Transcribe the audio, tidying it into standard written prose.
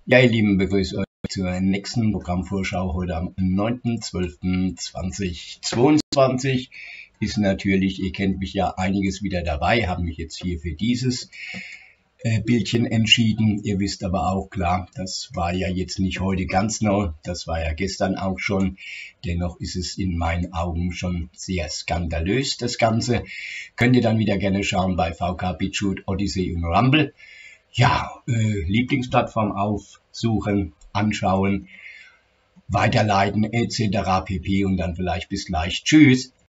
Ja, ihr Lieben, begrüße euch zur nächsten Programmvorschau heute am 9.12.2022. Ist natürlich, ihr kennt mich ja, einiges wieder dabei, habe mich jetzt hier für dieses Bildchen entschieden. Ihr wisst aber auch, klar, das war ja jetzt nicht heute ganz neu, das war ja gestern auch schon. Dennoch ist es in meinen Augen schon sehr skandalös, das Ganze. Könnt ihr dann wieder gerne schauen bei VK, BitChute, Odyssey und Rumble. Ja, Lieblingsplattform aufsuchen, anschauen, weiterleiten etc. pp. Und dann vielleicht bis gleich. Tschüss.